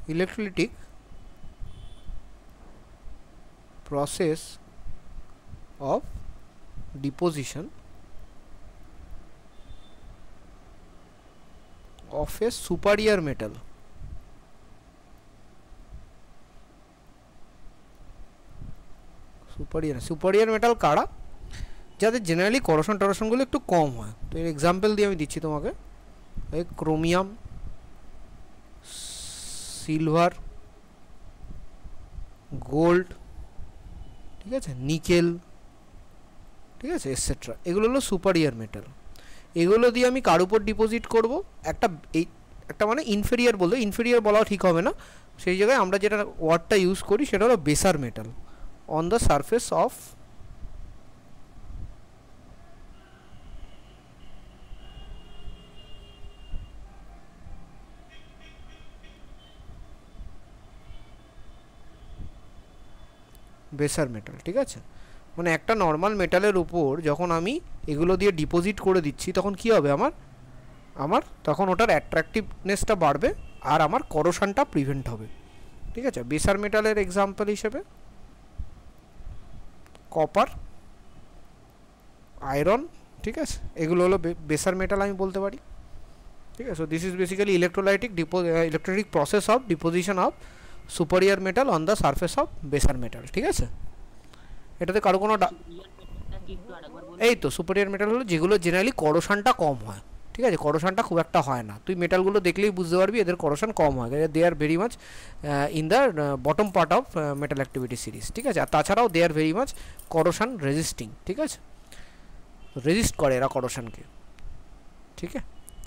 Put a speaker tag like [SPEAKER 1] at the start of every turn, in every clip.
[SPEAKER 1] electrolytic process of deposition of a superior metal superior metal কারা যাদের generally corrosion টরোশনগুলো একটু কম হয়। তো এর এক্সাম্পল দিয়ে আমি দিচ্ছি তোমাকে, এই ক্রোমিয়াম, সিলভার, গোল্ড, ঠিক আছে, নিকেল, ঠিক আছে, এটসেট্রা। এগুলো হলো সুপারিয়ার মেটাল। এগুলো দিয়ে আমি কার উপর ডিপোজিট করব, একটা মানে ইনফেরিয়ার বলতে, ইনফেরিয়ার বলাও ঠিক হবে না, সেই জায়গায় আমরা যেটা ওয়ার্ডটা ইউজ করি সেটা হলো baser metal on the surface of baser metal. ঠিক আছে, মানে একটা নর্মাল মেটালের উপর যখন আমি এগুলো দিয়ে ডিপোজিট করে দিচ্ছি তখন কি হবে, আমার তখন ওটার অ্যাট্রাকটিভনেসটা বাড়বে আর আমার করোশনটা প্রিভেন্ট হবে। ঠিক আছে, বেসার মেটালের এক্সাম্পল হিসেবে কপার, আয়রন, ঠিক আছে, এগুলো হলো বেসার মেটাল আমি বলতে পারি। ঠিক আছে, so this is basically electrolytic process of deposition of superior metal on the surface of baser metal. ঠিক আছে, এটাতে কারো কোনো এই তো সুপারিয়ার মেটাল হলো যেগুলো জেনারেলি করোশনটা কম হয়। ঠিক আছে, করোশনটা খুব একটা হয় না, তুই মেটালগুলো দেখলেই বুঝতে পারবি এদের করোশন কম হয়, they are very much in the bottom part of metal activity series. ঠিক আছে, আর তাছাড়াও they are very much corrosion resisting. ঠিক আছে, রেজিস্ট করে এরা করোশনকে। ঠিক আছে,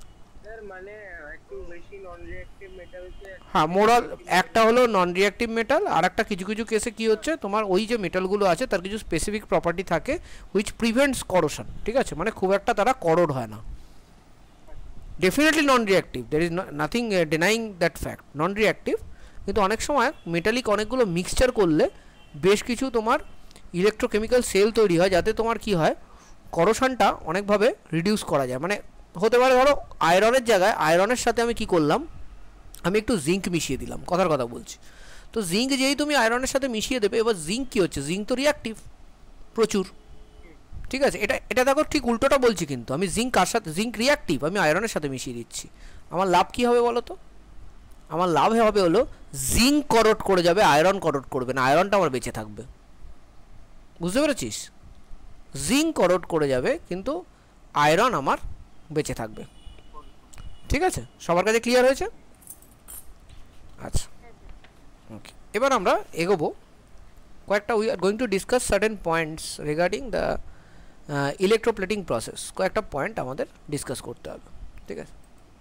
[SPEAKER 1] হ্যাঁ, মোরাল একটা হলো নন রিঅ্যাক্টিভ মেটাল, আর একটা কিছু কিছু কেসে কি হচ্ছে তোমার ওই যে মেটালগুলো আছে তার কিছু স্পেসিফিক প্রপার্টি থাকে হুইচ প্রিভেন্টস করোশন। ঠিক আছে, মানে খুব একটা তারা করোড হয় না। Definitely non reactive, there is nothing denying that fact, non reactive, কিন্তু অনেক সময় মেটালিক অনেকগুলো মিক্সচার করলে বেশ কিছু তোমার ইলেকট্রোকেমিক্যাল সেল তৈরি হয় যাতে তোমার কি হয় করোশনটা অনেকভাবে রিডিউস করা যায়। মানে হতে পারে ধরো আয়রনের জায়গায় আয়রনের সাথে আমি কি করলাম, আমি একটু জিঙ্ক মিশিয়ে দিলাম, কথার কথা বলছি। তো জিঙ্ক যেই তুমি আয়রনের সাথে মিশিয়ে দেবে, এবার জিঙ্ক কী হচ্ছে, জিঙ্ক তো রিঅ্যাক্টিভ প্রচুর। ঠিক আছে, এটা দেখো ঠিক উল্টোটা বলছি, কিন্তু আমি জিঙ্ক কার সাথে, জিঙ্ক রিঅ্যাক্টিভ, আমি আয়রনের সাথে মিশিয়ে দিচ্ছি, আমার লাভ কী হবে বলো তো? আমার লাভ হবে হলো জিঙ্ক করোড করে যাবে, আয়রন করোড করবে না, আয়রনটা আমার বেঁচে থাকবে। বুঝতে পেরেছিস? জিঙ্ক করোড করে যাবে কিন্তু আয়রন আমার বেঁচে থাকবে। ঠিক আছে, সবার কাছে ক্লিয়ার হয়েছে? আচ্ছা, ওকে, এবার আমরা এগোবো কয়েকটা, we are going to discuss certain points regarding the electroplating process. কয়েকটা পয়েন্ট আমাদের ডিসকাস করতে হবে। ঠিক আছে,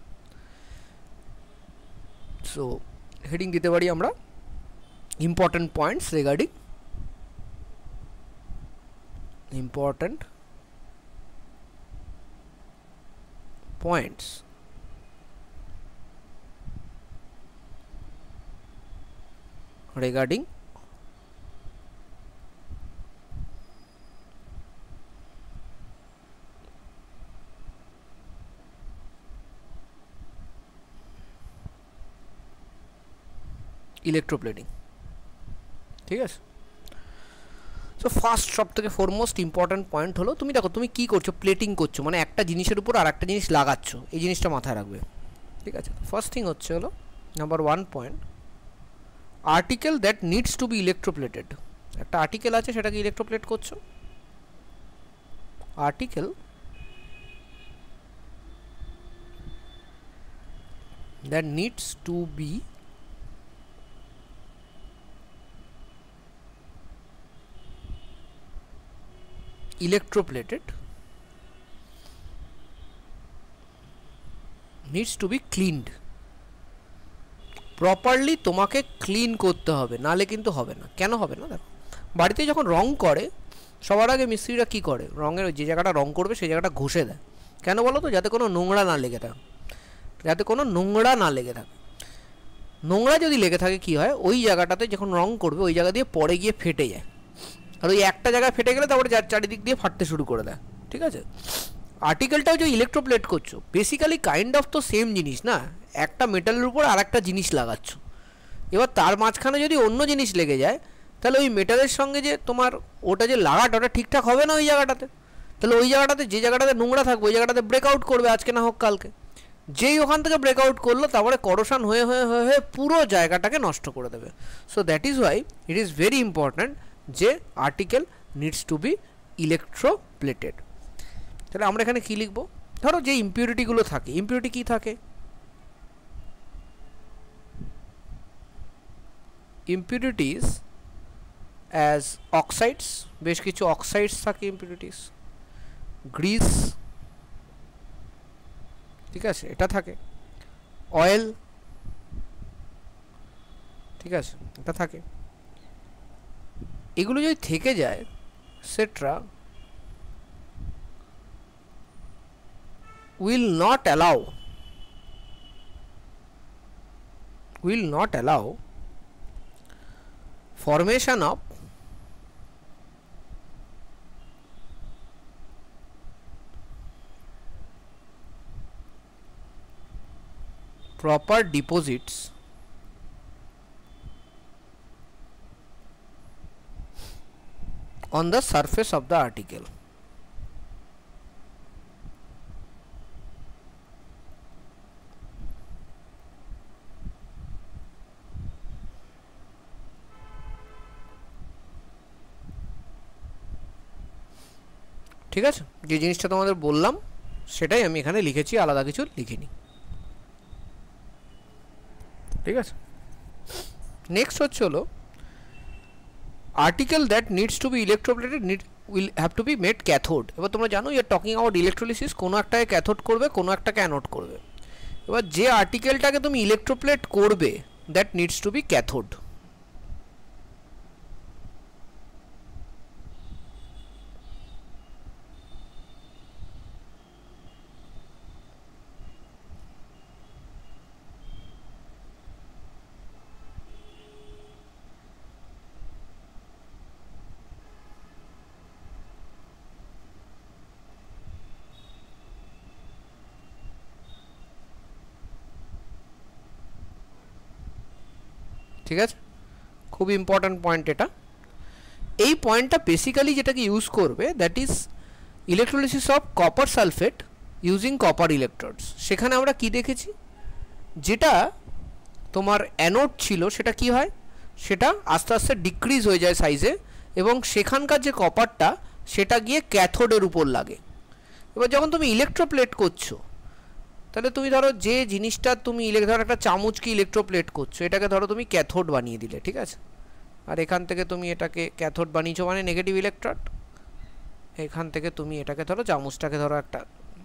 [SPEAKER 1] সো হেডিং দিতে পারি আমরা important points regarding important points regarding electroplating. ঠিক আছে, সো ফার্স্ট সব থেকে ফরমোস্ট ইম্পর্ট্যান্ট পয়েন্ট হলো, তুমি দেখো তুমি কী করছো, প্লেটিং করছো, মানে একটা জিনিসের উপর আর একটা জিনিস লাগাচ্ছ, এই জিনিসটা মাথায় রাখবে। ঠিক আছে, ফার্স্ট থিং হচ্ছে হলো number 1 point, article that needs to be electroplated. একটা আর্টিকেল আছে সেটাকে ইলেকট্রোপ্লেট করছো, article that needs to be electroplated needs to be cleaned properly। তোমাকে ক্লিন করতে হবে, নালে কিন্তু হবে না। কেন হবে না? দেখো বাড়িতে যখন রং করে সবার আগে মিস্ত্রিরা কী করে, রঙের যে জায়গাটা রং করবে সেই জায়গাটা ঘষে দেয়। কেন বলো তো? যাতে কোনো নোংরা না লেগে থাকে, যাতে কোনো নোংরা না লেগে থাকে। নোংরা যদি লেগে থাকে কী হয়, ওই জায়গাটাতে যখন রং করবে ওই জায়গা দিয়ে পরে গিয়ে ফেটে যায়, আর ওই একটা জায়গায় ফেটে গেলে তারপরে চারিদিক দিয়ে ফাটতে শুরু করে দেয়। ঠিক আছে, আর্টিকেলটাও যে ইলেকট্রোপ্লেট করছো বেসিক্যালি কাইন্ড অফ তো সেম জিনিস না, একটা মেটালের উপর আর একটা জিনিস লাগাচ্ছ। এবার তার মাঝখানে যদি অন্য জিনিস লেগে যায় তাহলে ওই মেটালের সঙ্গে যে তোমার ওটা যে লাগাটা ওটা ঠিকঠাক হবে না ওই জায়গাটাতে, তাহলে ওই জায়গাটাতে যে জায়গাটাতে নোংরা থাকবে ওই জায়গাটাতে ব্রেকআউট করবে আজকে না হোক কালকে, যেই ওখান থেকে ব্রেকআউট করলো তারপরে করোশন হয়ে হয়ে হয়ে হয়ে পুরো জায়গাটাকে নষ্ট করে দেবে। So that is why it is very important যে article needs to be electroplated. তাহলে আমরা এখানে কী লিখবো, ধরো যে ইম্পিউরিটিগুলো থাকে, ইম্পিউরিটি কী থাকে, impurities as oxides, বেশ কিছু অক্সাইডস থাকে ইম্পিউরিটিস, গ্রিস, ঠিক আছে এটা থাকে, অয়েল, ঠিক আছে এটা থাকে, এগুলো যদি থেকে যায় সেট্রা will not allow formation of proper deposits on the surface of the article. ঠিক আছে, যে জিনিসটা তোমাদের বললাম সেটাই আমি এখানে লিখেছি, আলাদা কিছু লিখিনি। ঠিক আছে, নেক্সট হচ্ছে হলো article that needs to be electroplated will have to be made cathode. এবার তোমরা জানো you are talking about electrolysis, কোনো একটাকে ক্যাথোড করবে কোনো একটাকে অ্যানোড করবে। এবার যে আর্টিকেলটাকে তুমি ইলেকট্রোপ্লেট করবে that needs to be cathode. ঠিক আছে, খুব ইম্পর্ট্যান্ট পয়েন্ট এটা। এই পয়েন্টটা বেসিক্যালি যেটাকে ইউজ করবে that is electrolysis of copper sulphate using copper electrodes. সেখানে আমরা কি দেখেছি, যেটা তোমার অ্যানোড ছিল সেটা কি হয়, সেটা আস্তে আস্তে ডিক্রিজ হয়ে যায় সাইজে এবং সেখানকার যে কপারটা সেটা গিয়ে ক্যাথোডের উপর লাগে। এবার যখন তুমি ইলেকট্রোপ্লেট করছো তাহলে তুমি ধরো যে জিনিসটা তুমি ধরো একটা চামচকে ইলেকট্রোপ্লেট করছো, এটাকে ধরো তুমি ক্যাথোড বানিয়ে দিলে, ঠিক আছে, আর এখান থেকে তুমি এটাকে ক্যাথোড বানিয়েছো মানে নেগেটিভ ইলেকট্রোড, এখান থেকে তুমি এটাকে ধরো চামচটাকে ধরো একটা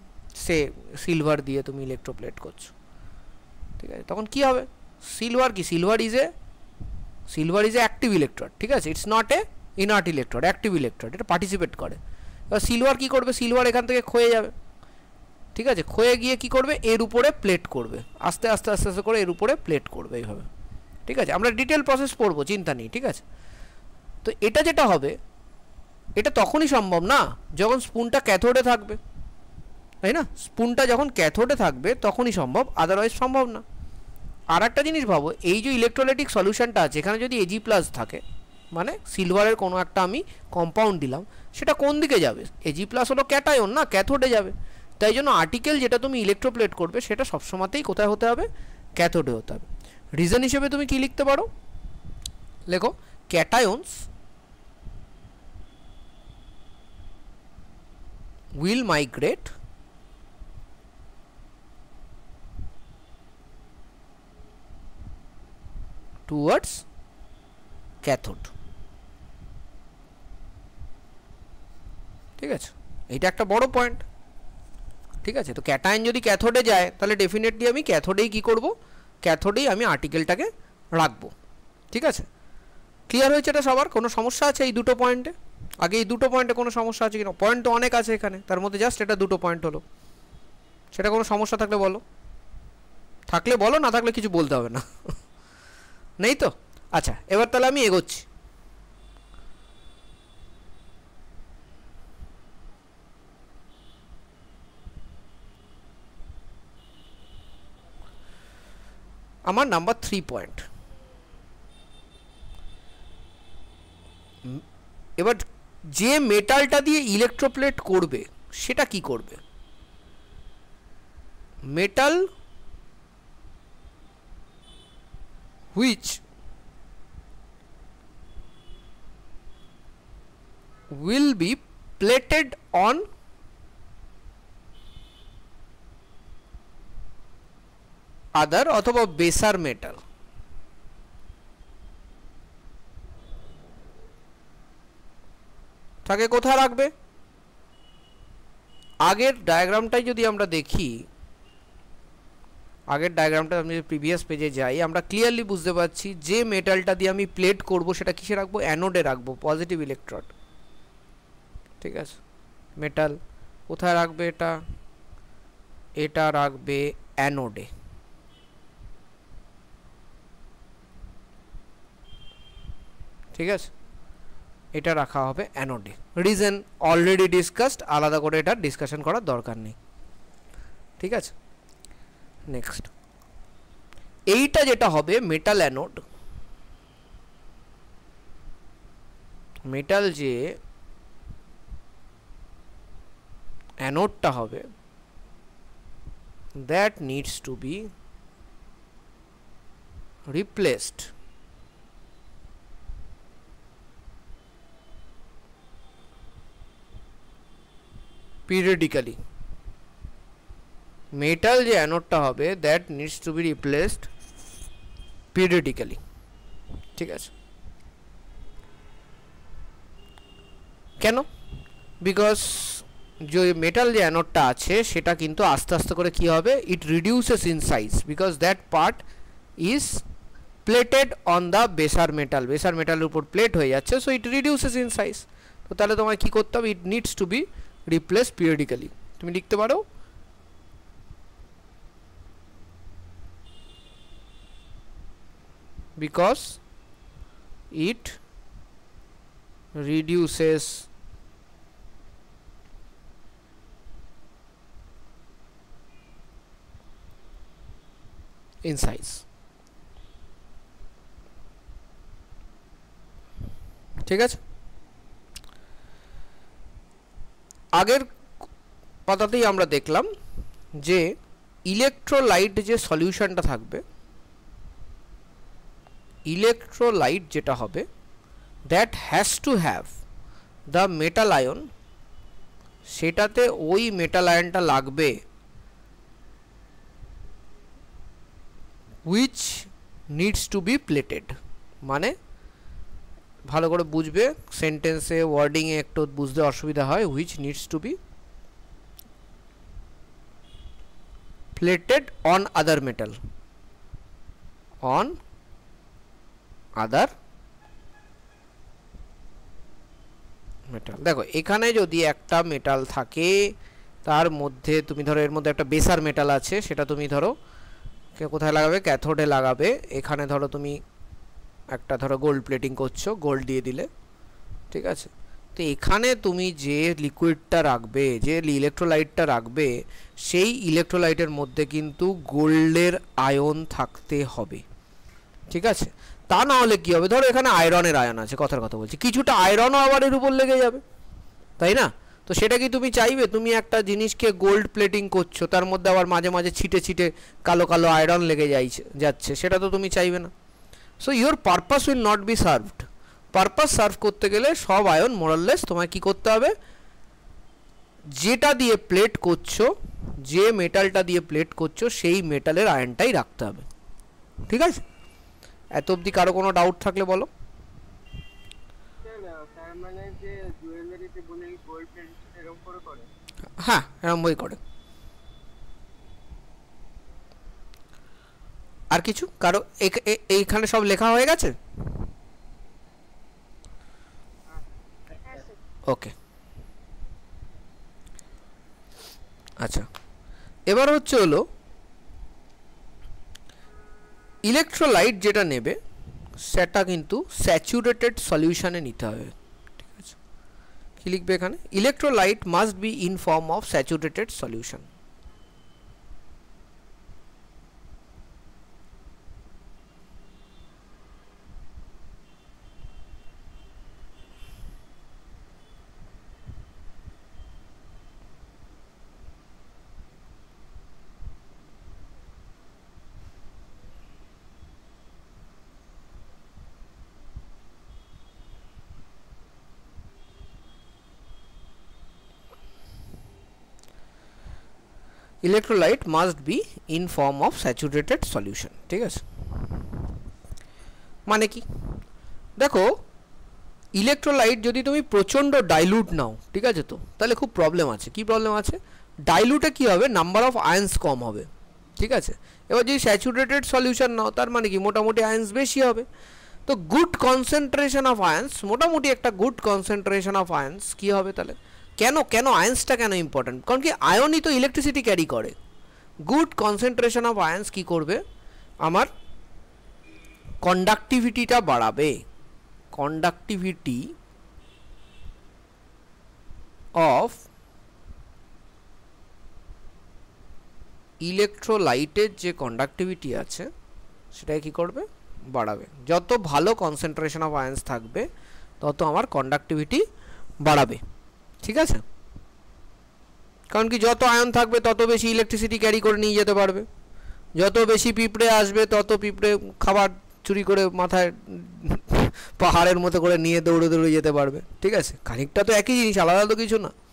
[SPEAKER 1] সিলভার দিয়ে তুমি ইলেকট্রোপ্লেট করছো, ঠিক আছে, তখন কি হবে, সিলভার কি, silver is a active electrode, ঠিক আছে, it's not a inert electrode, active electrode, এটা পার্টিসিপেট করে। এবার সিলভার কি করবে, সিলভার এখান থেকে ক্ষয়ে যাবে, ঠিক আছে, ক্ষয়ে গিয়ে কি করবে, এর উপরে প্লেট করবে, আস্তে আস্তে আস্তে আস্তে করে এর উপরে প্লেট করবে এইভাবে, ঠিক আছে, আমরা ডিটেল প্রসেস পড়বো, চিন্তা নেই, ঠিক আছে। তো এটা যেটা হবে এটা তখনই সম্ভব না যখন স্পুনটা ক্যাথোডে থাকবে, তাই না, স্পুনটা যখন ক্যাথোডে থাকবে তখনই সম্ভব, আদারওয়াইজ সম্ভব না। আর একটা জিনিস ভাবো, এই যে ইলেকট্রোলাইটিক সলিউশনটা আছে এখানে যদি Ag+ থাকে মানে সিলভারের কোনো একটা আমি কম্পাউন্ড দিলাম, সেটা কোন দিকে যাবে, Ag+ হলো ক্যাটায়ন না, ক্যাথোডে যাবে। তাই জন্য আর্টিকেল যেটা তুমি ইলেকট্রোপ্লেট করবে সেটা সবসময়তেই কোথায় হতে হবে, ক্যাথোডে হতে হবে। রিজন হিসেবে তুমি কি লিখতে পারো, লেখো ক্যাটায়ন্স will migrate towards cathode, ঠিক আছে, এটা একটা বড় পয়েন্ট, ঠিক আছে। তো ক্যাটায়ন যদি ক্যাথোডে যায় তাহলে ডেফিনেটলি আমি ক্যাথোডেই কী করব, ক্যাথোডেই আমি আর্টিকেলটাকে রাখবো, ঠিক আছে। ক্লিয়ার হয়েছে এটা সবার, কোনো সমস্যা আছে এই দুটো পয়েন্টে, আগে এই দুটো পয়েন্টে কোনো সমস্যা আছে কিনা, পয়েন্ট তো অনেক আছে এখানে, তার মধ্যে জাস্ট এটা দুটো পয়েন্ট হলো, সেটা কোনো সমস্যা থাকলে বলো, থাকলে বলো, না থাকলে কিছু বলতে হবে না নেই তো, আচ্ছা এবার তাহলে আমি এগোচ্ছি। আমার নাম্বার 3 পয়েন্ট, এবার যে মেটালটা দিয়ে ইলেকট্রোপ্লেট করবে সেটা কি করবে? Metal which will be plated on other অথবা বেসার মেটাল। তাকে কোথায় রাখবে? আগের ডায়াগ্রামটাই যদি আমরা দেখি, আগের ডায়াগ্রামটা আমি প্রিভিয়াস পেজে যাই, আমরা ক্লিয়ারলি বুঝতে পারছি যে মেটালটা দিয়ে আমি প্লেট করব সেটা কিসে রাখবো? অ্যানোডে রাখবো, পজিটিভ ইলেকট্রোড। ঠিক আছে, মেটাল কোথায় রাখবে? এটা রাখবে অ্যানোডে। ঠিক আছে, এটা রাখা হবে অ্যানোডে। রিজন অলরেডি ডিসকাসড, আলাদা করে এটা ডিসকাশন করার দরকার নেই। ঠিক আছে, নেক্সট এইটা যেটা হবে মেটাল অ্যানোড, মেটাল যে অ্যানোডটা হবে that needs to be replaced periodically। Metal যে অ্যানোডটা হবে that needs to be replaced periodically। ঠিক আছে, কেন? বিকজ যে মেটাল যে অ্যানোডটা আছে সেটা কিন্তু আস্তে আস্তে করে কি হবে? It reduces in size because that part is plated on the baser metal. Baser মেটালের উপর প্লেট হয়ে যাচ্ছে, so it reduces in size. তো তাহলে তোমায় কি করতে হবে? It needs to be replace periodically. তুমি লিখতে পারো because it reduces in size। ঠিক আছে, আগের কথাতেই আমরা দেখলাম যে ইলেকট্রোলাইট যে সলিউশনটা থাকবে, ইলেকট্রোলাইট যেটা হবে that has to have the metal ion, সেটাতে ওই মেটাল আয়নটা লাগবে which needs to be plated। মানে ভালো করে বুঝবে, সেন্টেন্সে ওয়ার্ডিংয়ে একটু বুঝতে অসুবিধা হয়। which needs to be plated on other metal, on other metal. দেখো এখানে যদি একটা মেটাল থাকে তার মধ্যে তুমি ধরো এর মধ্যে একটা বেসার মেটাল আছে, সেটা তুমি ধরো কোথায় লাগাবে? ক্যাথোডে লাগাবে। এখানে ধরো তুমি একটা ধরো গোল্ড প্লেটিং করছো, গোল্ড দিয়ে দিলে। ঠিক আছে, তো এখানে তুমি যে লিকুইডটা রাখবে, যে ইলেকট্রোলাইটটা রাখবে, সেই ইলেকট্রোলাইটের মধ্যে কিন্তু গোল্ডের আয়ন থাকতে হবে। ঠিক আছে, তা না হলে কি হবে? ধরো এখানে আয়রনের আয়ন আছে, কথার কথা বলছি, কিছুটা আয়রনও আবার এর উপর লেগে যাবে, তাই না? তো সেটা কি তুমি চাইবে? তুমি একটা জিনিসকে গোল্ড প্লেটিং করছো, তার মধ্যে আবার মাঝে মাঝে ছিটে ছিটে কালো কালো আয়রন লেগে যাচ্ছে, সেটা তো তুমি চাইবে না। So your purpose will not be served. Purpose serve করতে গেলে সব আয়ন মোরাললেস তোমায় কি করতে হবে? যেটা দিয়ে প্লেট করছো, যে মেটালটা দিয়ে প্লেট করছো, সেই মেটালের আয়নটাই রাখতে হবে। ঠিক আছে, এত অবধি কারো কোনো ডাউট থাকলে বলো। হ্যাঁ, এরকমই করে। আর কিছু কারো এইখানে সব লেখা হয়ে গেছে? ওকে, আচ্ছা, এবার হচ্ছে হলো ইলেকট্রোলাইট যেটা নেবে সেটা কিন্তু স্যাচুরেটেড সলিউশনে নিতে হবে। ঠিক আছে, কি লিখবে এখানে? Electrolyte must be in form of saturated solution. Electrolyte must be in form of saturated solution. ঠিক আছে, মানে কি দেখো, ইলেকট্রোলাইট যদি তুমি প্রচণ্ড ডাইলুট নাও, ঠিক আছে, তো তাহলে খুব প্রবলেম আছে। কি প্রবলেম আছে? ডাইলুটে কি হবে, নাম্বার অফ আয়ন্স কম হবে। ঠিক আছে, এবার যদি স্যাচুরেটেড সলিউশন নাও তার মানে কি মোটামুটি আয়ন্স বেশি হবে। তো গুড কনসেন্ট্রেশন অফ আয়ন্স, মোটামুটি একটা গুড কনসেন্ট্রেশন অফ আয়ন্স কি হবে তাহলে? কেন কেন আয়ন্সটা কেন ইম্পর্টেন্ট? কারণ কি আয়নই তো ইলেকট্রিসিটি ক্যারি করে। গুড কনসেন্ট্রেশন অফ আয়ন্স কি করবে, আমার কন্ডাক্টিভিটিটা বাড়াবে। কন্ডাক্টিভিটি অফ ইলেকট্রোলাইটের যে কন্ডাক্টিভিটি আছে সেটাকে কি করবে, বাড়াবে। যত ভালো কনসেন্ট্রেশন অফ আয়ন্স থাকবে তত আমার কন্ডাক্টিভিটি বাড়াবে। ঠিক আছে, কারণ কি যত আয়ন থাকবে তত বেশি ইলেকট্রিসিটি ক্যারি করে নিয়ে যেতে পারবে। যত বেশি পিঁপড়ে আসবে তত পিঁপড়ে খাবার চুরি করে মাথায় পাহাড়ের মতো করে নিয়ে দৌড়ে দৌড়ে যেতে পারবে। ঠিক আছে, খানিকটা তো একই জিনিস, আলাদা তো কিছু না।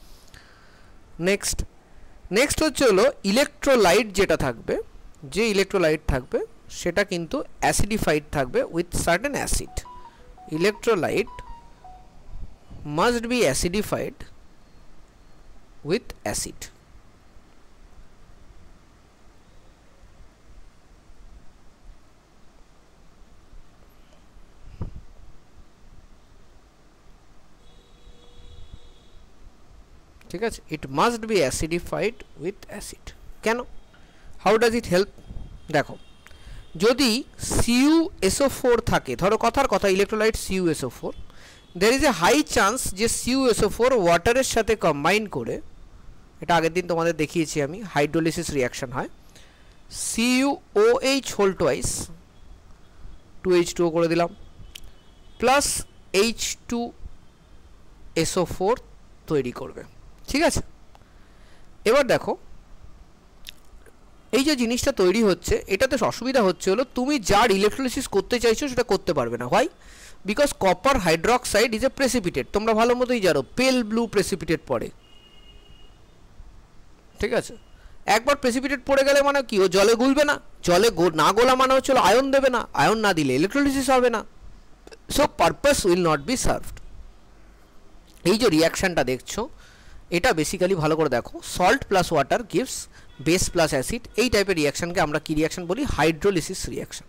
[SPEAKER 1] নেক্সট হচ্ছে হলো ইলেকট্রোলাইট যেটা থাকবে, যে ইলেকট্রোলাইট থাকবে সেটা কিন্তু অ্যাসিডিফাইড থাকবে with certain acid. Electrolyte must be acidified with acid. ঠিক আছে, it must be acidified with acid. কেন? How does it help? দেখো, যদি CuSO4 থাকে, ধরো কথার কথা electrolyte CuSO4, there is a high chance যে CuSO4 ওয়াটারের সাথে কম্বাইন করে, এটা আগের দিন তোমাদের দেখিয়েছি আমি, হাইড্রোলিসিস রিয়াকশন হয়। CuOH হোল টুয়াইস 2H2O করে দিলাম, প্লাস H2SO4 তৈরি করবে। ঠিক আছে, এবার দেখো এই যে জিনিসটা তৈরি হচ্ছে, এটাতে অসুবিধা হচ্ছে হলো তুমি যার ইলেকট্রোলিসিস করতে চাইছো সেটা করতে পারবে না। Why? Because copper hydroxide is a precipitate. তোমরা ভালো মতোই জানো পেল ব্লু প্রেসিপিটেট পড়ে। ঠিক আছে, একবার প্রেসিপিটেট পড়ে গেলে মানে কি, ও জলে গুলবে না। জলে না গোলা মানে হচ্ছে আয়ন দেবে না, আয়ন না দিলে ইলেকট্রোলিসিস হবে না। So purpose will not be served. এই যে রিয়াকশানটা দেখছো, এটা বেসিক্যালি ভালো করে দেখো, salt plus water gives base plus acid. এই টাইপের রিয়াকশানকে আমরা কি রিয়াকশান বলি? Hydrolysis reaction.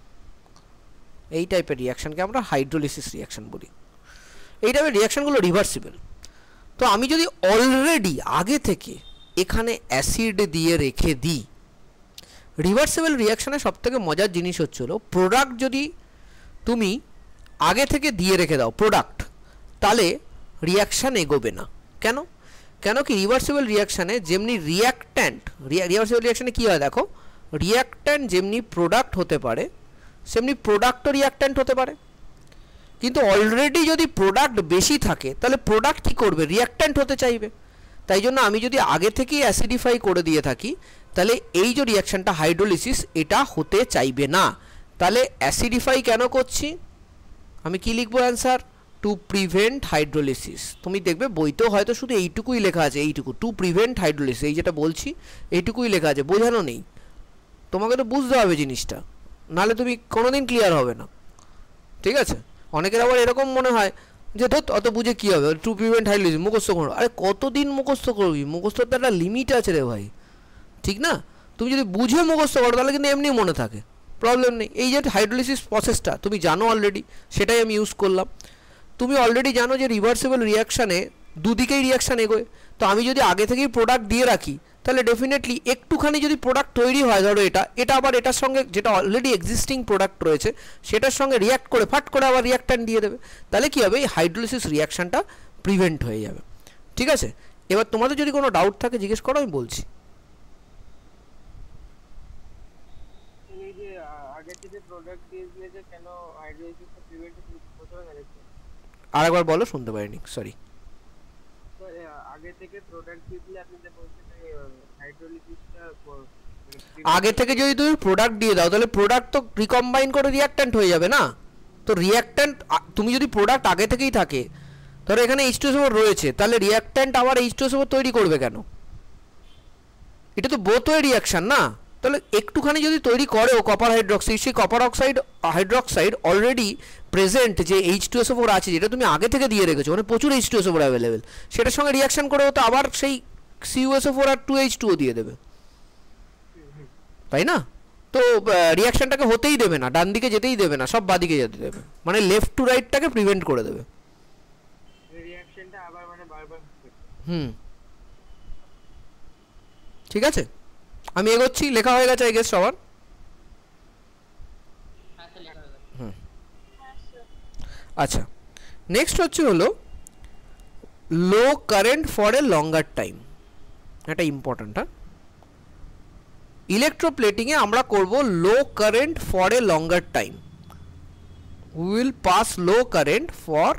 [SPEAKER 1] এই টাইপের রিয়াকশানকে আমরা হাইড্রোলিসিস রিয়াকশান বলি। এই টাইপের রিয়াকশানগুলো রিভার্সিবল। তো আমি যদি অলরেডি আগে থেকে এখানে অ্যাসিড দিয়ে রেখে দিই, রিভার্সিবল রিয়াকশানের সবথেকে মজার জিনিস হচ্ছে হলো প্রোডাক্ট যদি তুমি আগে থেকে দিয়ে রেখে দাও প্রোডাক্ট, তাহলে রিয়াকশান এগোবে না। কেন? কেন কি রিভার্সিবল রিয়াকশানে যেমনি রিয়াক্ট্যান্ট, রিভার্সিবল রিয়াকশানে কী হয় দেখো, রিয়াক্ট্যান্ট যেমনি প্রোডাক্ট হতে পারে সেমনি প্রোডাক্টও রিয়াক্ট্যান্ট হতে পারে। কিন্তু অলরেডি যদি প্রোডাক্ট বেশি থাকে তাহলে প্রোডাক্ট কী করবে? রিয়াক্ট্যান্ট হতে চাইবে। তাই জন্য আমি যদি আগে থেকেই অ্যাসিডিফাই করে দিয়ে থাকি তাহলে এই যে রিয়াকশানটা হাইড্রোলিসিস, এটা হতে চাইবে না। তাহলে অ্যাসিডিফাই কেন করছি? আমি কি লিখবো অ্যান্সার? Two prevent hydrolysis. তুমি দেখবে বইতেও হয়তো শুধু এইটুকুই লেখা আছে, এইটুকু, টু প্রিভেন্ট হাইড্রোলিসিস। এই যেটা বলছি এইটুকুই লেখা আছে, বোঝানো নেই। তোমাকে তো বুঝতে হবে জিনিসটা, নাহলে তুমি কোনোদিন ক্লিয়ার হবে না। ঠিক আছে, অনেকের আবার এরকম মনে হয় যে ধর অত বুঝে কী হবে, টু প্রিভেন্ট হাইড্রোলিসিস মুখস্থ করো। আরে কতদিন মুখস্থ করবি? মুখস্থর তো একটা লিমিট আছে রে ভাই, ঠিক না? তুমি যদি বুঝে মুখস্থ করো তাহলে কিন্তু এমনি মনে থাকে, প্রবলেম নেই। এই যে হাইড্রোলিসিস প্রসেসটা তুমি জানো অলরেডি, সেটাই আমি ইউজ করলাম। তুমি অলরেডি জানো যে রিভার্সিবল রিয়াকশানে দুদিকেই রিয়াকশান এগোয়। তো আমি যদি আগে থেকেই প্রোডাক্ট দিয়ে রাখি তাহলে ডেফিনেটলি একটুখানি যদি প্রোডাক্ট তৈরি হয়, ধরো এটা আবার এটার সঙ্গে যেটা অলরেডি এক্সিস্টিং প্রোডাক্ট রয়েছে সেটার সঙ্গে রিয়াক্ট করে ফাট করে আবার রিয়াক্ট্যান্ট দিয়ে দেবে। তাহলে কী হবে? এই হাইড্রোলিসিস রিয়াকশানটা প্রিভেন্ট হয়ে যাবে। ঠিক আছে, এবার তোমাদের যদি কোনো ডাউট থাকে জিজ্ঞেস করো, আমি বলছি। আরেকবার বলো, শুনতে পারিনি, সরি।
[SPEAKER 2] আগে থেকে প্রোডাক্ট দিলে আপনি যে বলছেন হাইড্রোলিসিসটা,
[SPEAKER 1] আগে থেকে যদি তুমি প্রোডাক্ট দিয়ে দাও তাহলে প্রোডাক্ট তো রিকম্বাইন করে রিয়াক্ট্যান্ট হয়ে যাবে না? তো রিয়াক্ট্যান্ট তুমি যদি প্রোডাক্ট আগে থেকেই থাকে, ধরো এখানে H2SO4 রয়েছে, তাহলে রিয়াক্ট্যান্ট আবার H2SO4 তৈরি করবে কেন? এটা তো বোথ ওয়ে রিয়াকশন না, তাহলে একটুখানি যদি তৈরি করে ও কপার হাইড্রক্সাইড, সেই কপার হাইড্রক্সাইড অলরেডি প্রেজেন্ট যে H2SO4 আছে, যেটা তুমি আগে থেকে দিয়ে রেখেছো, মানে প্রচুর H2SO4 অ্যাভেলেবেল, সেটার সঙ্গে রিয়াকশন করে ও তো আবার সেই CuSO4 আর 2H2O দিয়ে দেবে, তাই না? তো রিয়াকশনটাকে হতেই দেবে না, ডান দিকে যেতেই দেবে না, সব বাদিকে যেতে দেবে, মানে লেফট টু রাইটটাকে প্রিভেন্ট করে দেবে।
[SPEAKER 2] রিঅ্যাকশনটা আবার মানে বারবার হচ্ছে।
[SPEAKER 1] ঠিক আছে, আমি এগোচ্ছি, লেখা হয়ে গেছে আই গেস সবার? আচ্ছা, নেক্সট হচ্ছে হলো low current for a longer time. এটা ইম্পর্ট্যান্ট। হ্যাঁ, ইলেকট্রোপ্লেটিংয়ে আমরা করব low current for a longer time, we will pass low current for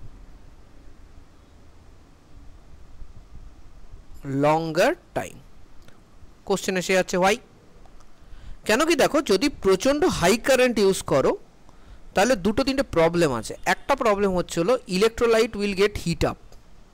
[SPEAKER 1] longer time. Question এসে যাচ্ছে হোয়াই, কেন কি দেখো, যদি প্রচণ্ড হাই কারেন্ট ইউজ করো তাহলে দুটো তিনটে প্রবলেম আছে। একটা প্রবলেম হচ্ছে হলো electrolyte will get heat up,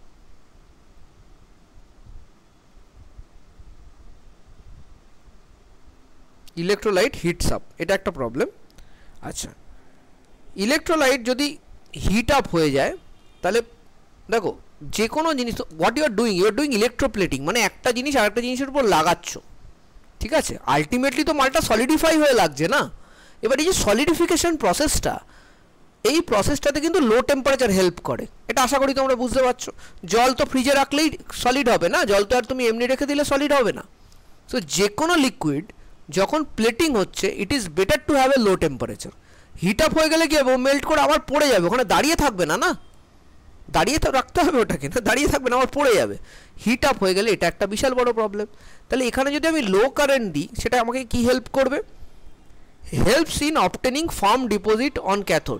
[SPEAKER 1] electrolyte heats up, এটা একটা প্রবলেম। আচ্ছা, ইলেকট্রোলাইট যদি হিট আপ হয়ে যায় তাহলে দেখো যে কোনো জিনিস, what you are doing electroplating, মানে একটা জিনিস আরেকটা জিনিসের উপর লাগাচ্ছ, ঠিক আছে? আলটিমেটলি তো মালটা সলিডিফাই হয়ে লাগছে না। এবার এই যে সলিডিফিকেশন প্রসেসটা, এই প্রসেসটাতে কিন্তু লো টেম্পারেচার হেল্প করে, এটা আশা করি তোমরা বুঝতে পারছো। জল তো ফ্রিজে রাখলেই সলিড হবে না, জল তো আর তুমি এমনি রেখে দিলে সলিড হবে না। সো যে কোনো লিকুইড যখন প্লেটিং হচ্ছে, it is better to have a low temperature. Heat up হয়ে গেলে কি হবে, মেল্ট করে আবার পড়ে যাবে, ওখানে দাঁড়িয়ে থাকবে না, না দাঁড়িয়ে তো রাখতে হবে ওটাকে, না দাঁড়িয়ে থাকবে না, আবার পড়ে যাবে। হিট আপ হয়ে গেলে এটা একটা বিশাল বড় প্রবলেম। তাহলে এখানে যদি আমি লো কারেন্ট দিই, সেটা আমাকে কি হেল্প করবে? Helps in obtaining firm deposit on cathode.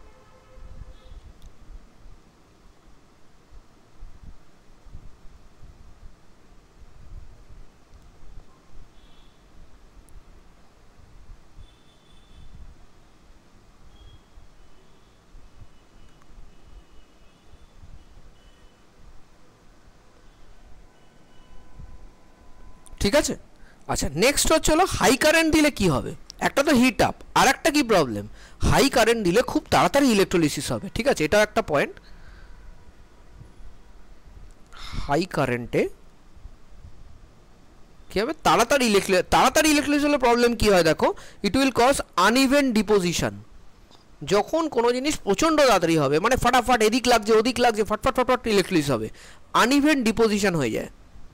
[SPEAKER 1] ঠিক আছে, আচ্ছা নেক্সট হচ্ছে হলো হাই কারেন্ট দিলে কি হবে? একটা তো হিট আপ, আর একটা কি প্রবলেম, হাই কারেন্ট দিলে খুব তাড়াতাড়ি ইলেকট্রোলিসিস হবে, ঠিক আছে, এটাও একটা পয়েন্ট। হাই কারেন্টে কি হবে, তাড়াতাড়ি ইলেকট্রোলিসিস হলে প্রবলেম কি হয় দেখো, it will cause uneven deposition. যখন কোনো জিনিস প্রচণ্ড তাড়াতাড়ি হবে, মানে ফাটাফাট এদিক লাগছে ওদিক লাগছে, ফটফট ফটফট ইলেকট্রোলিসিস হবে, আনইভেন ডিপোজিশন হয়ে যায়।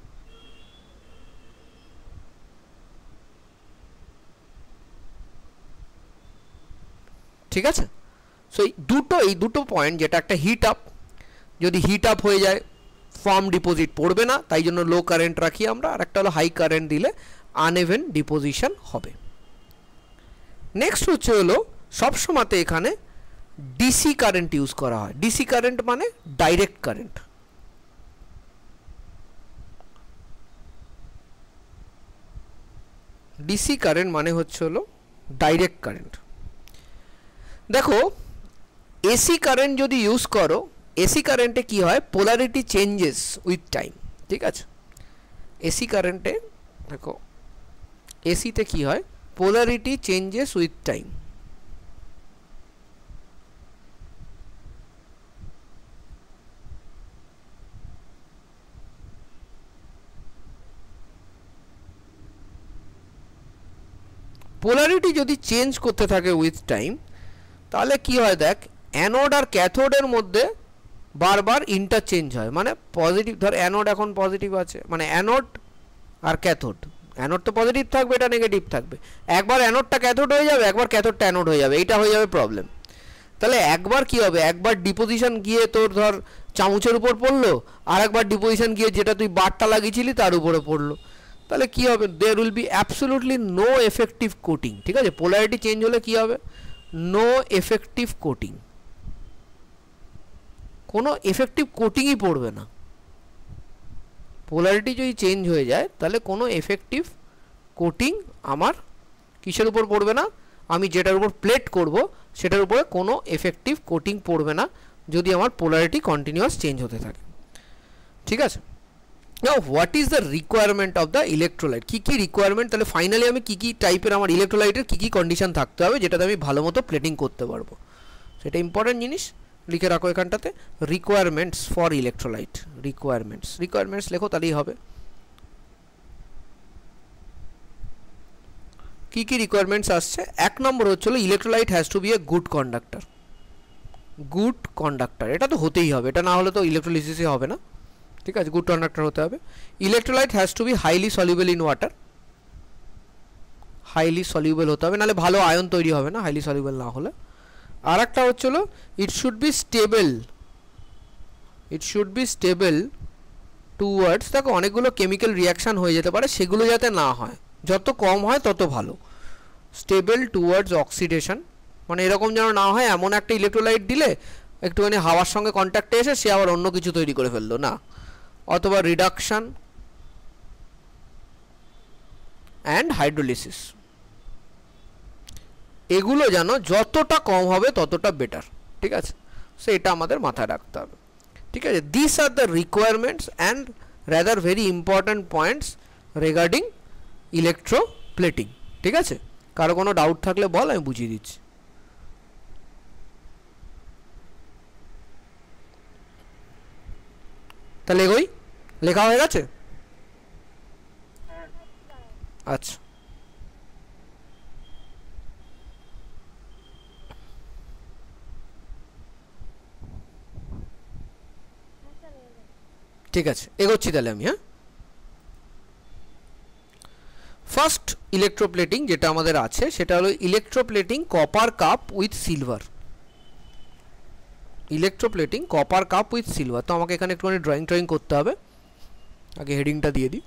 [SPEAKER 1] ঠিক আছে, সো এই দুটো পয়েন্ট, যেটা একটা হিট আপ, যদি হিট আপ হয়ে যায় ফার্ম ডিপোজিট পড়বে না, তাই জন্য লো কারেন্ট রাখি আমরা, আর একটা হলো হাই কারেন্ট দিলে আনইভেন ডিপোজিশন হবে। নেক্সট হচ্ছে হলো সবসময়তে এখানে ডিসি কারেন্ট ইউজ করা হয়। ডিসি কারেন্ট মানে ডাইরেক্ট কারেন্ট। ডিসি কারেন্ট মানে হচ্ছে হলো ডাইরেক্ট কারেন্ট। দেখো এসি কারেন্ট যদি ইউজ করো, এসি কারেন্টে কি হয়, পোলারিটি চেঞ্জেস উইথ টাইম, ঠিক আছে? এসি কারেন্টে দেখো, এসিতে কি হয়, polarity changes with time. Polarity যদি চেঞ্জ করতে থাকে উইথ টাইম, তাহলে কি হয় দেখ, অ্যানোড আর ক্যাথোডের মধ্যে বারবার ইন্টারচেঞ্জ হয়, মানে পজিটিভ, ধর অ্যানোড এখন পজিটিভ আছে, মানে অ্যানোড আর ক্যাথোড, অ্যানোড তো পজিটিভ থাকবে, এটা নেগেটিভ থাকবে, একবার অ্যানোডটা ক্যাথোড হয়ে যাবে, একবার ক্যাথোডটা অ্যানোড হয়ে যাবে, এইটা হয়ে যাবে প্রবলেম। তাহলে একবার কি হবে, একবার ডিপোজিশন গিয়ে তোর ধর চামচের উপর পড়লো, আর একবার ডিপোজিশন গিয়ে যেটা তুই বারটা লাগিয়েছিলি তার উপরে পড়লো, তাহলে কি হবে, there will be absolutely no effective coating. ঠিক আছে, পোলারিটি চেঞ্জ হলে কি হবে, নো এফেক্টিভ কোটিং, কোনো এফেক্টিভ কোটিংই পড়বে না। পোলারিটি যদি চেঞ্জ হয়ে যায় তাহলে কোনো এফেক্টিভ কোটিং আমার কিসের উপর পড়বে না, আমি যেটার উপর প্লেট করব সেটার উপরে কোনো এফেক্টিভ কোটিং পড়বে না, যদি আমার পোলারিটি কন্টিনিউয়াস চেঞ্জ হতে থাকে। ঠিক আছে, now what is the requirement of the electrolyte, কী কী রিকোয়ারমেন্ট, তাহলে ফাইনালি আমি কী কী টাইপের আমার ইলেকট্রোলাইটের কী কী কন্ডিশন থাকতে হবে যেটাতে আমি ভালো মতো প্লেটিং করতে পারবো, সেটা ইম্পর্টেন্ট জিনিস লিখে রাখো এখানটাতে। রিকোয়ারমেন্টস ফর ইলেকট্রোলাইট, রিকোয়ারমেন্টস লেখো তাহলেই হবে। কী কী রিকোয়ারমেন্টস আসছে, 1 নম্বর হচ্ছিল electrolyte has to be a good conductor, এটা তো হতেই হবে, এটা না হলে তো ইলেকট্রোলিসিসই হবে না, ঠিক আছে, গুড কন্ডাক্টর হতে হবে। Electrolyte has to be highly soluble in water, highly soluble হতে হবে, নাহলে ভালো আয়ন তৈরি হবে না হাইলি সলিউবল না হলে। আর একটা হচ্ছিল it should be stable towards, দেখো অনেকগুলো কেমিক্যাল রিয়াকশান হয়ে যেতে পারে, সেগুলো যাতে না হয়, যত কম হয় তত ভালো। স্টেবল টুয়ার্ডস অক্সিডেশন, মানে এরকম যেন না হয় এমন একটা ইলেকট্রোলাইট দিলে একটুখানি হাওয়ার সঙ্গে কন্ট্যাক্টে এসে সে আবার অন্য কিছু তৈরি করে ফেললো না, অথবা রিডাকশান অ্যান্ড হাইড্রোলিসিস, এগুলো যেন যতটা কম হবে ততটা বেটার, ঠিক আছে, সো এটা আমাদের মাথায় রাখতে হবে, ঠিক আছে। This are the requirements and rather very important points regarding electroplating, ঠিক আছে। কারো কোনো ডাউট থাকলে বল, আমি বুঝিয়ে দিচ্ছি। তাহলে এগোই, লেখা হয়ে গেছে? আচ্ছা, ঠিক আছে, এগোচ্ছি তাহলে আমি। হ্যাঁ, ফার্স্ট ইলেকট্রোপ্লেটিং যেটা আমাদের আছে সেটা হলো electroplating copper cup with silver, তো আমাকে এখানে একটুখানি ড্রয়িং করতে হবে, আগে হেডিংটা দিয়ে দিই।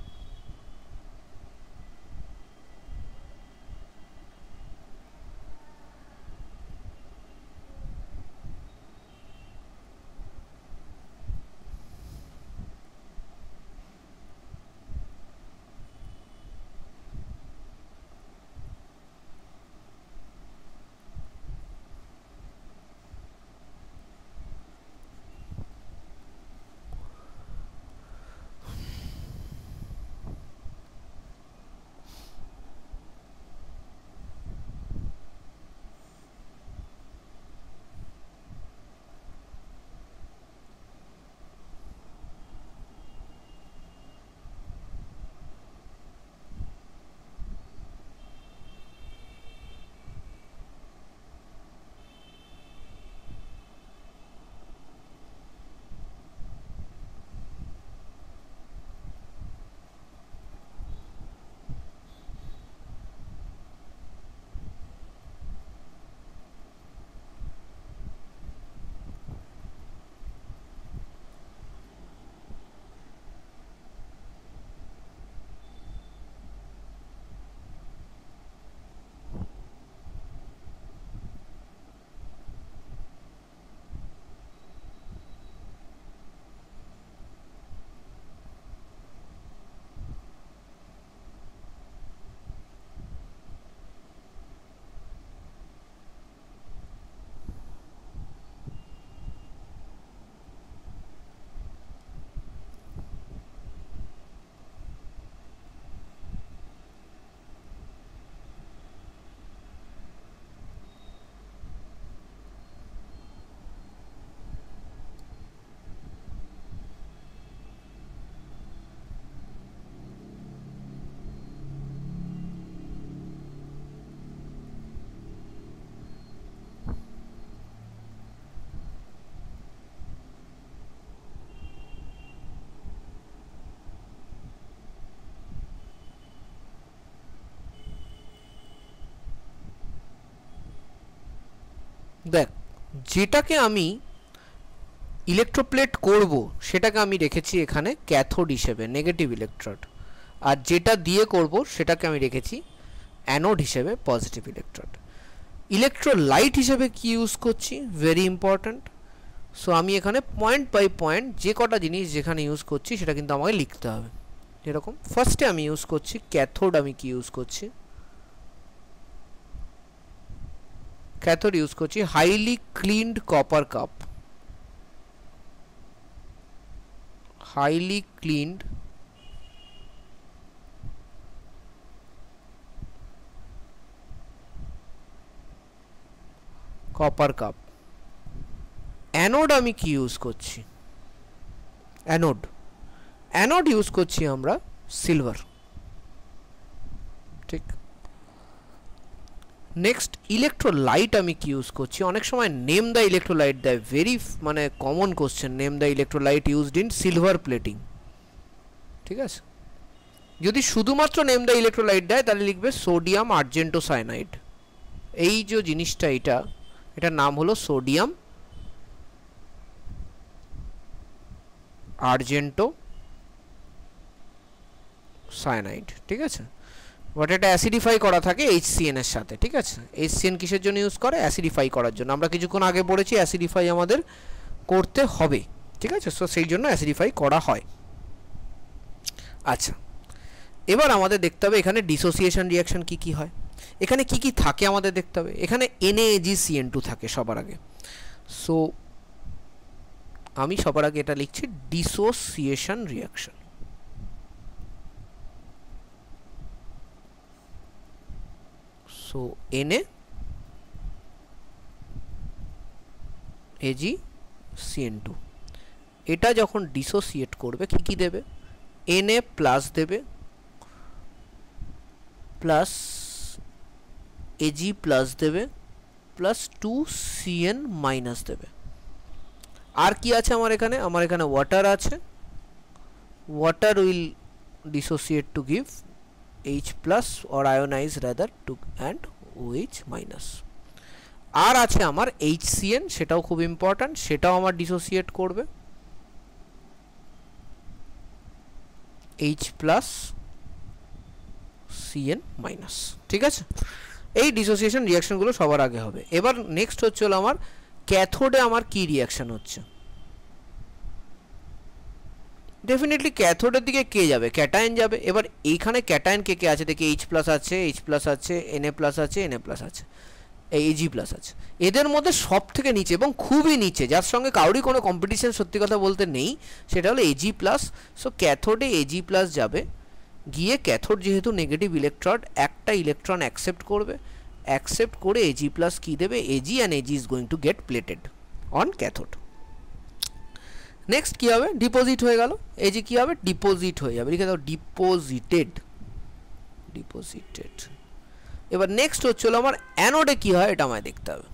[SPEAKER 1] দেখ, যেটাকে আমি ইলেকট্রোপ্লেট করব সেটাকে আমি রেখেছি এখানে ক্যাথোড হিসেবে, নেগেটিভ ইলেকট্রোড, আর যেটা দিয়ে করব সেটাকে আমি রেখেছি অ্যানোড হিসেবে, পজিটিভ ইলেকট্রোড। ইলেকট্রোলাইট হিসেবে কি ইউজ করছি, ভেরি ইম্পর্ট্যান্ট। সো আমি এখানে পয়েন্ট বাই পয়েন্ট যে কটা জিনিস যেখানে ইউজ করছি সেটা কিন্তু আমাকে লিখতে হবে। যেরকম ফার্স্টে আমি ইউজ করছি ক্যাথোড, আমি কি ইউজ করছি, ক্যাথোড ইউজ করছি highly cleaned copper cup, highly cleaned copper cup. Anode আমি কি ইউজ করছি? অ্যানোড ইউজ করছি আমরা সিলভার, ঠিক। নেক্সট ইলেকট্রোলাইট আমি কি ইউজ করছি? অনেক সময় নেম দ্য ইলেকট্রোলাইট দেয়, ভেরি মানে common question, name the electrolyte used in silver plating, ঠিক আছে। যদি শুধুমাত্র নেম দ্য ইলেকট্রোলাইট দেয় তাহলে লিখবে সোডিয়াম আর্জেন্টো সায়ানাইড। এই যে জিনিসটা, এটার নাম হলো সোডিয়াম আর্জেন্টো সায়ানাইড, ঠিক আছে। বাট এটা অ্যাসিডিফাই করা থাকে HCN এর সাথে, ঠিক আছে। HCN কিসের জন্য ইউজ করে? অ্যাসিডিফাই করার জন্য। আমরা কিছুক্ষণ আগে পড়েছি অ্যাসিডিফাই আমাদের করতে হবে, ঠিক আছে। সো সেই জন্য অ্যাসিডিফাই করা হয়। আচ্ছা, এবার আমাদের দেখতে হবে এখানে ডিসোসিয়েশন রিঅ্যাকশন কি কি হয়, এখানে কি কি থাকে আমাদের দেখতে হবে। এখানে NaAgCN2 থাকে সবার আগে। সো আমি সবার আগে এটা লিখছি ডিসোসিয়েশন রিঅ্যাকশন। সো NaAgCN2 এটা যখন ডিসোসিয়েট করবে কি কি দেবে? Na প্লাস দেবে, প্লাস Ag প্লাস দেবে, প্লাস 2Cn মাইনাস দেবে। আর কি আছে আমার এখানে? আমার এখানে ওয়াটার আছে, water will dissociate to give H plus or ionise rather to and OH minus. আর আছে আমার HCN, সেটাও খুব ইম্পর্ট্যান্ট, সেটাও আমার ডিসোসিয়েট করবে H প্লাস Cn মাইনাস, ঠিক আছে। এই ডিসোসিয়েশন রিঅ্যাকশনগুলো সবার আগে হবে। এবার নেক্সট হচ্ছে হলো আমার ক্যাথোডে আমার কি রিঅ্যাকশন হচ্ছে। ডেফিনেটলি ক্যাথোডের দিকে কে যাবে? ক্যাটায়ন যাবে। এবার এইখানে ক্যাটায়ন কে কে আছে দেখি, H প্লাস আছে, H প্লাস আছে, Na প্লাস আছে, Na প্লাস আছে, Ag প্লাস আছে। এদের মধ্যে সব থেকে নিচে এবং খুবই নিচে, যার সঙ্গে কারোরই কোনো কম্পিটিশন সত্যি কথা বলতে নেই, সেটা হলো Ag প্লাস। সো ক্যাথোডে Ag প্লাস যাবে, গিয়ে ক্যাথোড যেহেতু নেগেটিভ ইলেকট্রড, একটা ইলেকট্রন অ্যাকসেপ্ট করবে, অ্যাকসেপ্ট করে Ag প্লাস কি দেবে? Ag, and Ag is going to get plated on cathode. Next কি হবে? ডিপোজিট হয়ে গেল। Ag কি হবে? ডিপোজিট হয়ে যাবে, লিখে দাও ডিপোজিটেড। এবার নেক্সট হচ্ছে হলো আমার অ্যানোডে কি হয়, এটা আমায় দেখতে হবে।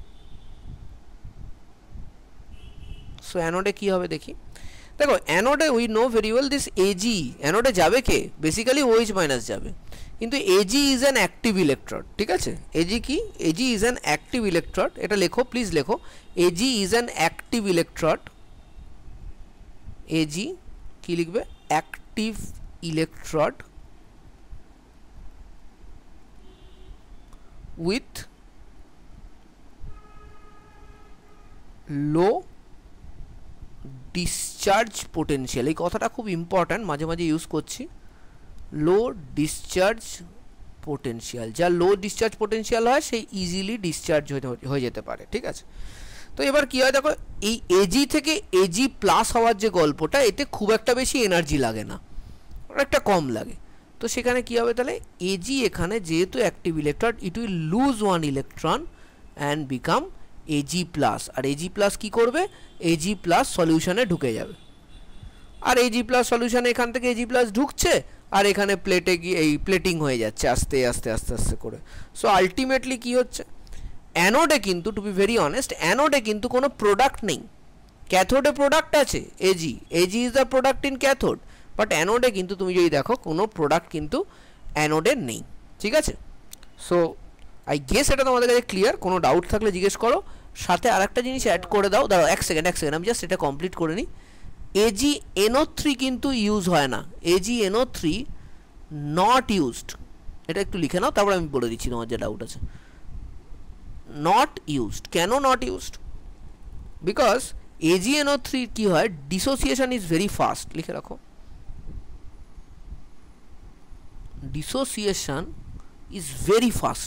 [SPEAKER 1] সো অ্যানোডে কি হবে দেখি। দেখো অ্যানোডে we know very well this Ag, অ্যানোডে যাবে কে? বেসিক্যালি OH মাইনাস যাবে, কিন্তু Ag is an active electrode, ঠিক আছে। Ag কি? Ag is an active electrode. এটা লেখো, প্লিজ লেখো, Ag is an active electrode. Ag কি লিখবে? Active electrode with low discharge potential. এই কথাটা খুব ইম্পর্ট্যান্ট, মাঝে মাঝে ইউজ করছি। লো ডিসচার্জ পোটেনশিয়াল, যা লো ডিসচার্জ পোটেনশিয়াল হয় সেই ইজিলি ডিসচার্জ হয়ে যেতে পারে, ঠিক আছে। তো এবার কী হয় দেখো, এই Ag থেকে Ag প্লাস হওয়ার যে গল্পটা, এতে খুব একটা বেশি এনার্জি লাগে না, অনেকটা কম লাগে। তো সেখানে কী হবে তাহলে? Ag এখানে যেহেতু active electron, it will lose one electron and become Ag plus. আর Ag প্লাস কী করবে? Ag প্লাস সলিউশনে ঢুকে যাবে। আর Ag প্লাস সলিউশনে এখান থেকে Ag প্লাস ঢুকছে, আর এখানে প্লেটে গিয়ে এই প্লেটিং হয়ে যাচ্ছে আস্তে আস্তে আস্তে আস্তে করে। সো আলটিমেটলি কী হচ্ছে? অ্যানোডে কিন্তু, টু বি ভেরি অনেস্ট, অ্যানোডে কিন্তু কোনো প্রোডাক্ট নেই। ক্যাথোডে প্রোডাক্ট আছে Ag, Ag is the product in cathode, but অ্যানোডে কিন্তু তুমি যদি দেখো কোনো প্রোডাক্ট কিন্তু অ্যানোডে নেই, ঠিক আছে। সো আই গেস এটা তোমাদের কাছে ক্লিয়ার। কোনো ডাউট থাকলে জিজ্ঞেস করো। সাথে আরেকটা জিনিস অ্যাড করে দাও, দাঁড়াও এক সেকেন্ড আমি জাস্ট এটা কমপ্লিট করে নিই। AgNO3 কিন্তু ইউজ হয় না, AgNO3 নট ইউজড। এটা একটু লিখে নাও, তারপর আমি বলে দিচ্ছি তোমার যে ডাউট আছে। নট ইউজড, কেন নট ইউজড? বিকজ AgNO3 কি হয়, ডিসোসিয়েশন ইজ ভেরি ফাস্ট। লিখে রাখো, ডিসোসিয়েশন ইজ ভেরি ফাস্ট।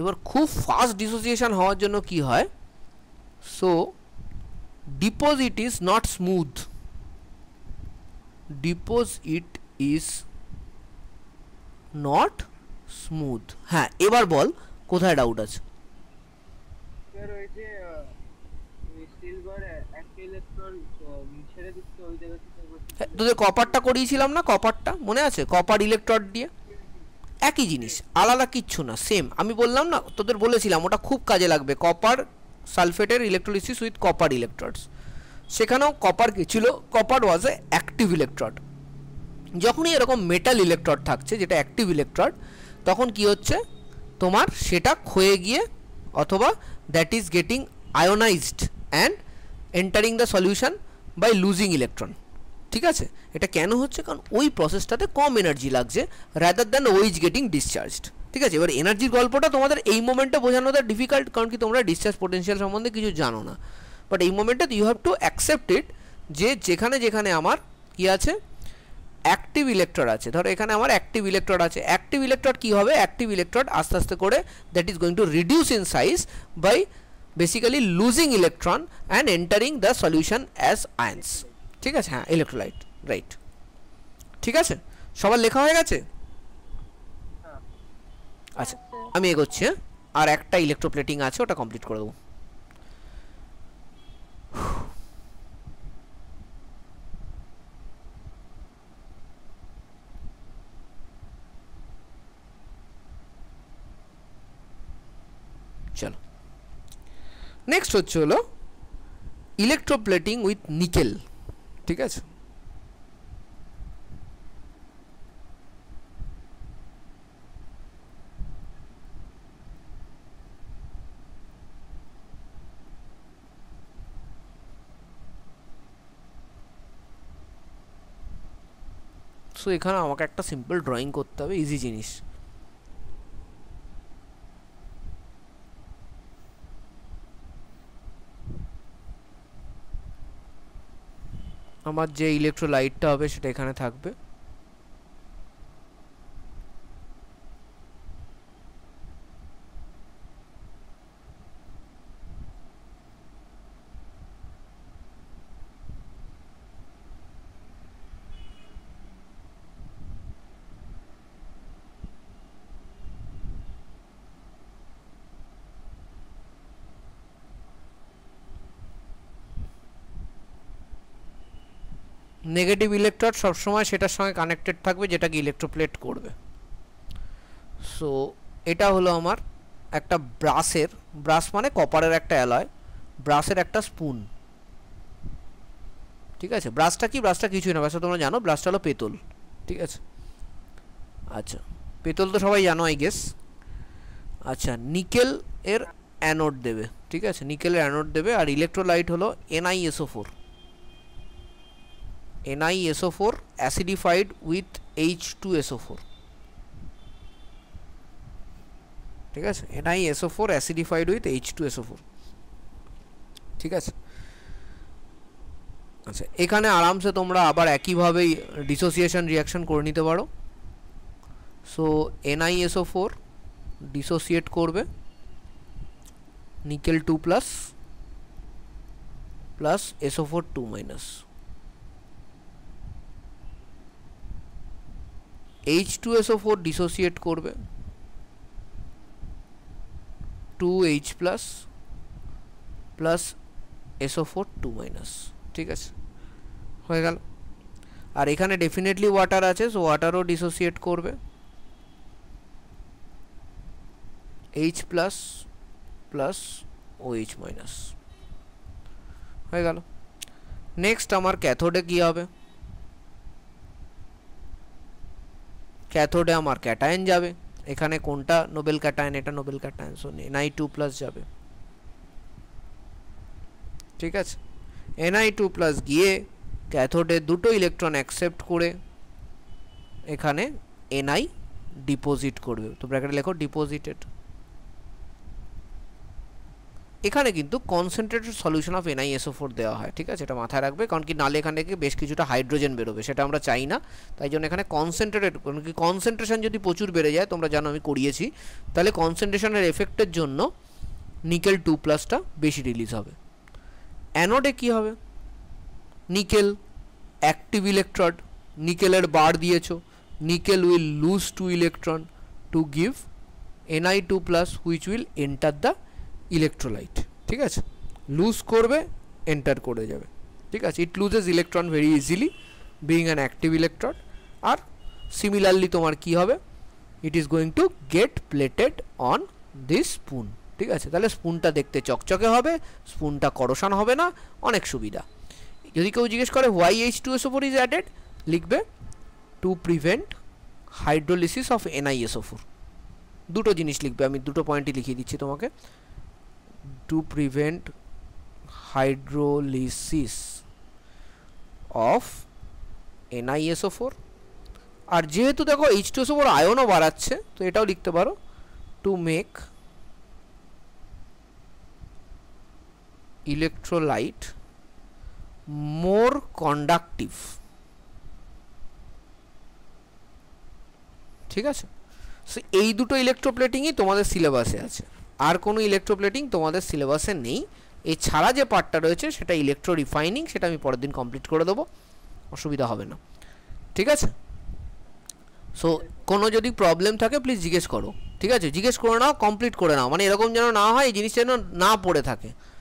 [SPEAKER 1] এবার খুব ফাস্ট ডিসোসিয়েশন হওয়ার জন্য কি হয়, so deposit is not smooth, deposit is not smooth. হ্যাঁ এবার বল কোথায় ডাউট আছে?
[SPEAKER 2] স্যার ওই যে সিলভার একটা ইলেকট্রন ছেড়ে দিচ্ছে ওই জায়গা থেকে
[SPEAKER 1] হ্যাঁ, তোদের কপারটা করিয়েছিলাম না, কপারটা মনে আছে, কপার ইলেকট্রোড দিয়ে একই জিনিস, আলাদা কিচ্ছু না, সেম। আমি বললাম না তোদের, বলেছিলাম ওটা খুব কাজে লাগবে, কপার সালফেটের ইলেকট্রোলিসিস উইথ কপার ইলেকট্রোডস। সেখানেও কপার কি ছিল, copper was a active electrode. যখনই এরকম মেটাল ইলেকট্রোড থাকছে যেটা অ্যাক্টিভ ইলেকট্রোড, তখন কি হচ্ছে তোমার সেটা ক্ষয়ে গিয়ে অথবা that is getting ionised and entering the solution by losing electron. ঠিক আছে, এটা কেন হচ্ছে, কারণ ওই প্রসেসটাতে কম এনার্জি লাগছে রাদার দ্যান ও ইজ গেটিং ডিসচার্জড। ঠিক আছে, এবার এনার্জির গল্পটা তোমাদের এই মোমেন্টে বোঝানোটা ডিফিকাল্ট, কারণ কি তোমরা ডিসচার্জ পোটেনশিয়াল সম্বন্ধে কিছু জানো না। বাট এই মোমেন্টে you have to accept it যে যেখানে যেখানে আমার কি আছে, অ্যাক্টিভ ইলেকট্রোড আছে। ধরো এখানে আমার অ্যাক্টিভ ইলেকট্রোড আছে, অ্যাক্টিভ ইলেকট্রোড কী হবে, অ্যাক্টিভ ইলেকট্রোড আস্তে আস্তে করে that is going to reduce in size by basically losing electron and entering the solution as ions. ঠিক আছে, হ্যাঁ ইলেকট্রোলাইট, রাইট। ঠিক আছে, সবার লেখা হয়ে গেছে? আচ্ছা আমি এগোচ্ছি, হ্যাঁ আর একটা ইলেকট্রোপ্লেটিং আছে, ওটা কমপ্লিট করে দেবো। চলো নেক্সট হচ্ছে হলো ইলেকট্রোপ্লেটিং উইথ নিকেল। ঠিক আছে, সো এখানে আমাকে একটা সিম্পল ড্রয়িং করতে হবে, ইজি জিনিস। আমার যে ইলেকট্রোলাইটটা হবে সেটা এখানে থাকবে, নেগেটিভ ইলেকট্রোড সবসময় সেটার সঙ্গে কানেক্টেড থাকবে যেটাকে ইলেকট্রোপ্লেট করবে। সো এটা হলো আমার একটা ব্রাসের, ব্রাস মানে কপারের একটা অ্যালয়, ব্রাসের একটা স্পুন। ঠিক আছে, ব্রাসটা কি, ব্রাসটা কিছুই না, ব্রাসটা তোমরা জানো, ব্রাসটা হলো পেতল। ঠিক আছে, আচ্ছা পেতল তো সবাই জানো আই গেস। আচ্ছা নিকেল এর অ্যানোড দেবে, ঠিক আছে, নিকেলের অ্যানোড দেবে, আর ইলেকট্রোলাইট হলো NiSO4, NiSO4 অ্যাসিডিফাইড উইথ H2SO4। ঠিক আছে, NiSO4 অ্যাসিডিফাইড উইথ H2SO4। ঠিক আছে, আচ্ছা এখানে আরামসে তোমরা আবার একইভাবেই ডিসোসিয়েশন রিয়াকশন করে নিতে পারো। সো NiSO4 ডিসোসিয়েট করবে nickel 2 plus plus SO4 2 minus, H2SO4 dissociate করবে 2H plus plus SO4 2 minus. ঠিক আছে, হয়ে গেল। আর এখানে ডেফিনেটলি ওয়াটার আছে, সো ওয়াটারও ডিসোসিয়েট করবে H plus plus OH minus, হয়ে গেল। নেক্সট আমার ক্যাথোডে কী হবে, ক্যাথোডে আমার ক্যাটায়ন যাবে, এখানে কোনটা নোবেল ক্যাটায়ন, এটা noble cation, so Ni2 plus যাবে। ঠিক আছে, Ni2 প্লাস গিয়ে ক্যাথোডে দুটো ইলেকট্রন অ্যাকসেপ্ট করে এখানে Ni ডিপোজিট করবে, তো ব্র্যাকেটে লেখো ডিপোজিটেড। এখানে কিন্তু কনসেন্ট্রেটেড সলিউশন অফ NiSO4 দেওয়া হয়, ঠিক আছে, এটা মাথায় রাখবে, কারণ কি নালে এখান থেকে বেশ কিছুটা হাইড্রোজেন বেরোবে, সেটা আমরা চাই না, তাই জন্য এখানে কনসেন্ট্রেটেড, কারণ কি কনসেন্ট্রেশন যদি প্রচুর বেড়ে যায়, তোমরা জানো আমি করিয়েছি, তাহলে কনসেন্ট্রেশনের এফেক্টের জন্য নিকেল 2+টা বেশি রিলিজ হবে। অ্যানোডে কি হবে? নিকেল অ্যাক্টিভ ইলেকট্রড, নিকেলের বার দিয়েছো, nickel will lose 2 electron to give Ni2+ which will enter the electrolyte, ঠিক আছে, লুজ করবে, এন্টার করে যাবে, ঠিক আছে, it loses electron very easily being an active electrode. আর সিমিলারলি তোমার কি হবে? It is going to get plated on this spoon, ঠিক আছে, তাহলে স্পুনটা দেখতে চকচকে হবে, স্পুনটা করোশন হবে না, অনেক সুবিধা। যদি কেউ জিজ্ঞেস করে হোয়াই H2SO4 ইজ অ্যাডেড, লিখবে to prevent hydrolysis of NiSO4, দুটো জিনিস লিখবে, আমি দুটো পয়েন্টই লিখিয়ে দিচ্ছি তোমাকে, to prevent hydrolysis of NiSO4। আর যেহেতু দেখো H2SO4 আয়নও বাড়াচ্ছে, তো এটাও লিখতে পারো to make electrolyte more conductive, ঠিক আছে। সো এই দুটো ইলেকট্রোপ্লেটিংই তোমাদের সিলেবাসে আছে, আর কোনো ইলেকট্রোপ্লেটিং তোমাদের সিলেবাসে নেই। এছাড়া যে পার্টটা রয়েছে সেটা ইলেকট্রো রিফাইনিং, সেটা আমি পরের দিন কমপ্লিট করে দেবো, অসুবিধা হবে না, ঠিক আছে। সো কোনো যদি প্রবলেম থাকে প্লিজ জিজ্ঞেস করো, ঠিক আছে, জিজ্ঞেস করে নাও, কমপ্লিট করে নাও, মানে এরকম যেন না হয় এই জিনিসটা যেন না পড়ে থাকে।